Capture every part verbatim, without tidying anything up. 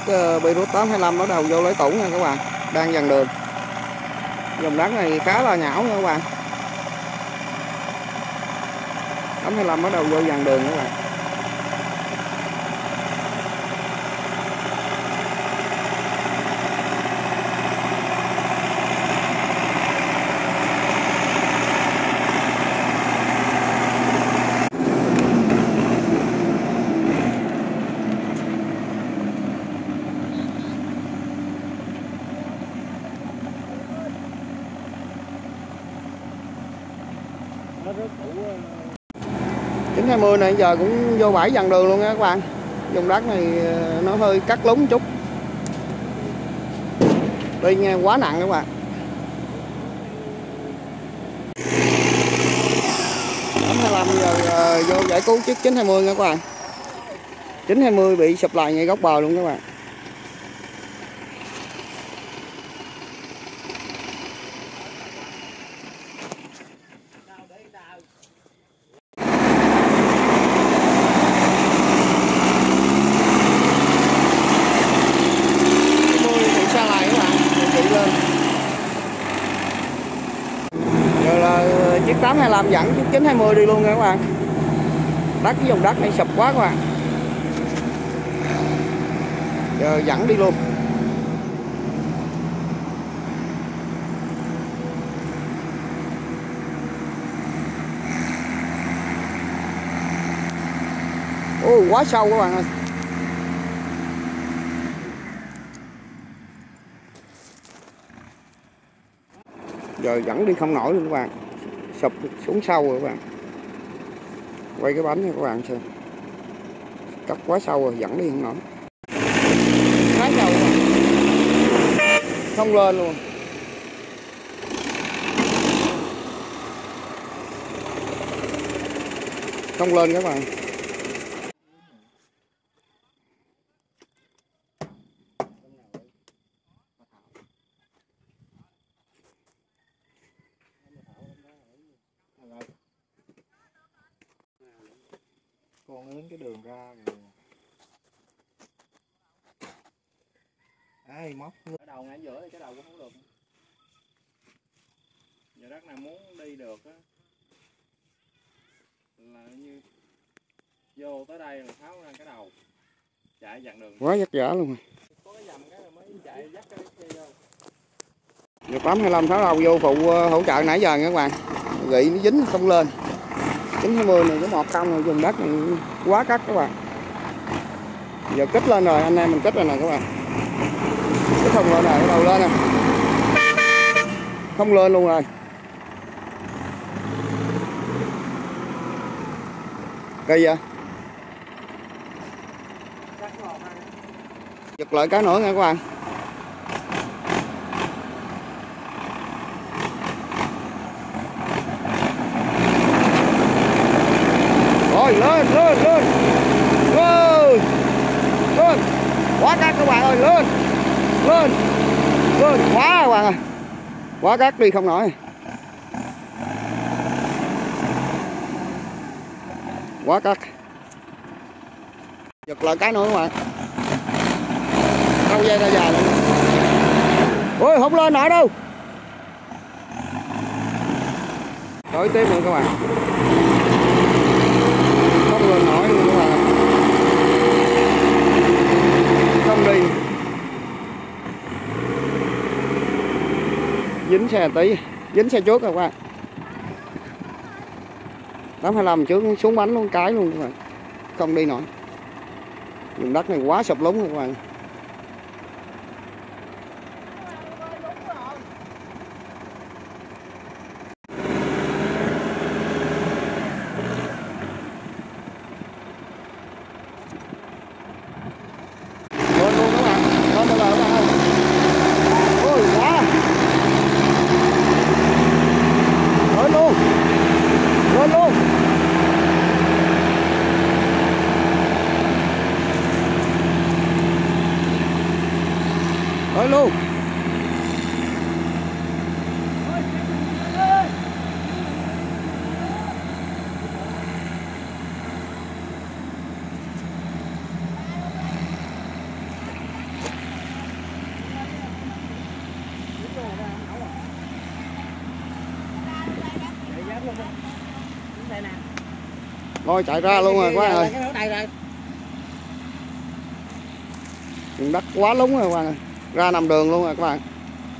uh, Beirut tám hai lăm bắt đầu vô lấy tủng nha các bạn, đang dần đường. Dòng đất này khá là nhão nha các bạn. tám hai lăm bắt đầu vô dàn đường các bạn. chín hai mươi này giờ cũng vô bãi dàn đường luôn nha các bạn. Vùng đất này nó hơi cắt lúng chút, đi nghe quá nặng các bạn. tám hai lăm giờ vô giải cứu chiếc chín hai mươi nha các bạn. chín hai mươi bị sụp lại ngay góc bờ luôn các bạn. Chiếc tám hai lăm dẫn chiếc chín hai mươi đi luôn nha các bạn. Đất cái vùng đất này sụp quá các bạn. Giờ dẫn đi luôn. Ôi quá sâu các bạn ơi. Giờ dẫn đi không nổi luôn các bạn. Sụp xuống sâu rồi các bạn. Quay cái bánh cho các bạn xem. Cắt quá sâu rồi, dẫn đi không nổi. Quá sâu rồi. Không lên luôn. Không lên các bạn. Con đến cái đường ra rồi. Ai móc Cái đầu ngay giữa thì cái đầu cũng không được. Giờ đất nào muốn đi được á là như vô tới đây là tháo ra cái đầu chạy dặn đường. Quá vất vả luôn. Có cái dầm cái là mới chạy dắt cái kia vô. Giờ tám hai lăm tháo đầu vô phụ hỗ trợ nãy giờ nha các bạn. Gậy nó dính không lên. chín hai mươi này có một công rồi, vùng đất này quá cắt các bạn. Giờ kích lên rồi, anh em mình kích rồi nè các bạn. Kích không lên rồi, đầu lên nè. Không lên luôn rồi. Cây vậy? Giật lại cái nữa nha các bạn. Rồi lên lên lên lên lên quá cắt các bạn ơi, lên lên lên quá các bạn ơi, quá cắt đi không nổi, quá cắt. Giật lại cái nữa các bạn, đâu dây ra dài luôn. Ôi không lên nổi đâu, đổi tiếp nữa các bạn. Không lên nổi luôn các bạn, không đi, dính xe tí, dính xe trước rồi các bạn. tám hai lăm trước xuống bánh luôn cái luôn các bạn, không đi nổi. Vùng đất này quá sụp lún rồi các bạn. Rồi luôn. Thôi chạy ra luôn rồi các bạn ơi. Đất quá lúng rồi các bạn ơi. Ra nằm đường luôn rồi các bạn.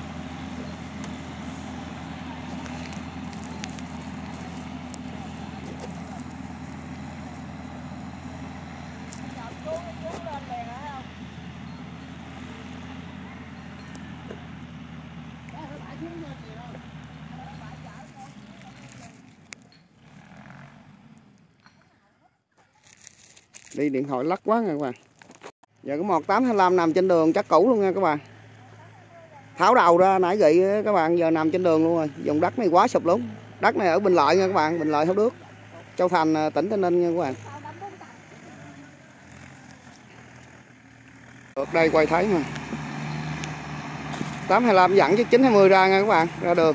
Đi điện thoại lắc quá nha các bạn. Giờ có một tám hai lăm nằm trên đường chắc cũ luôn nha các bạn. Tháo đầu ra nãy gị các bạn, giờ nằm trên đường luôn rồi. Vùng đất này quá sụp lún. Đất này ở Bình Lợi nha các bạn, Bình Lợi Thốt Đức, Châu Thành, tỉnh Tây Ninh nha các bạn. Được đây quay thấy mà. tám hai lăm dẫn chiếc chín hai mươi ra nha các bạn, ra đường.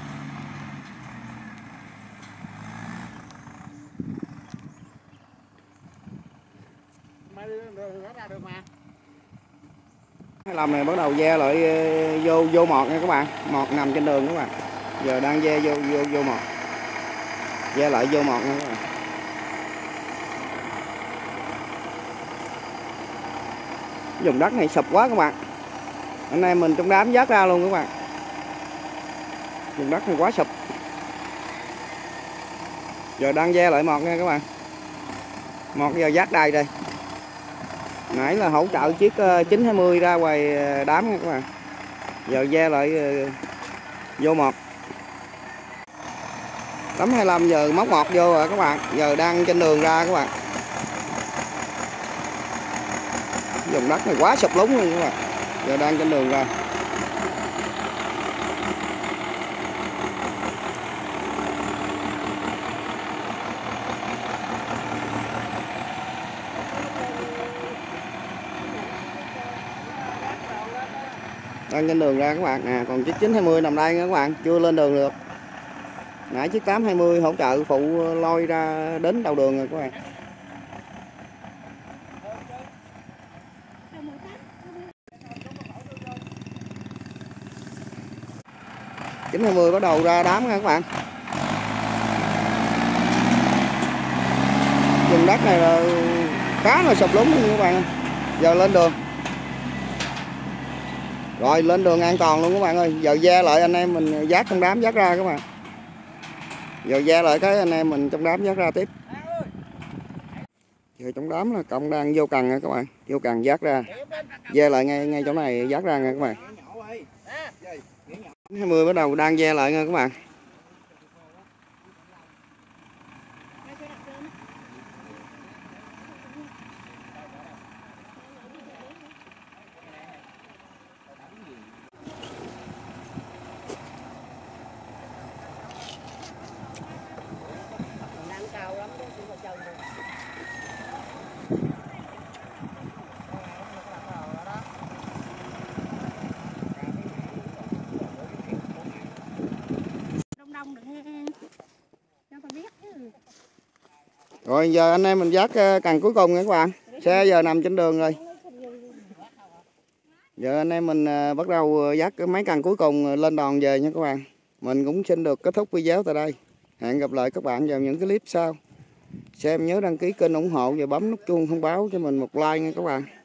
hai lăm này bắt đầu ve lại vô vô mọt nha các bạn. Mọt nằm trên đường các bạn. Giờ đang ve vô vô vô mọt. Ve lại vô mọt nha các bạn. Vùng đất này sụp quá các bạn. Anh em mình trong đám vác ra luôn các bạn. Vùng đất này quá sụp. Giờ đang ve lại mọt nha các bạn. Mọt giờ vác đầy đây. Nãy là hỗ trợ chiếc chín hai mươi ra ngoài đám nha các bạn. Giờ ve lại vô mọt. tám hai lăm giờ móc mọt vô rồi các bạn. Giờ đang trên đường ra các bạn. Vùng đất này quá sụp lún luôn các bạn. Giờ đang trên đường ra. Đang trên đường ra các bạn. À, còn chiếc chín hai mươi nằm đây nha các bạn, chưa lên đường được. Nãy chiếc tám hai mươi hỗ trợ phụ lôi ra đến đầu đường rồi các bạn. chín hai mươi bắt đầu ra đám nha các bạn. Vùng đất này là khá là sụp lún luôn các bạn. Giờ lên đường. Rồi lên đường an toàn luôn các bạn ơi. Giờ ve lại anh em mình vác trong đám vác ra các bạn. Giờ ve lại cái anh em mình trong đám vác ra tiếp. Giờ trong đám là cộng đang vô cần nha các bạn. Vô cần vác ra. Ve lại ngay ngay chỗ này vác ra nha các bạn. hai mươi bắt đầu đang ve lại nha các bạn. Rồi giờ anh em mình vác cần cuối cùng nha các bạn. Xe giờ nằm trên đường rồi. Giờ anh em mình bắt đầu vác mấy cần cuối cùng lên đòn về nha các bạn. Mình cũng xin được kết thúc video tại đây. Hẹn gặp lại các bạn vào những cái clip sau. Xem nhớ đăng ký kênh ủng hộ và bấm nút chuông thông báo cho mình một like nha các bạn.